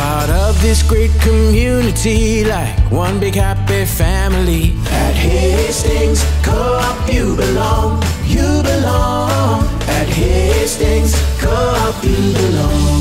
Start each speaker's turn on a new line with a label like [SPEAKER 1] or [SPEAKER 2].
[SPEAKER 1] part of this great community, like one big happy family. At Hastings Co-op you belong, you belong. At Hastings Co-op you belong.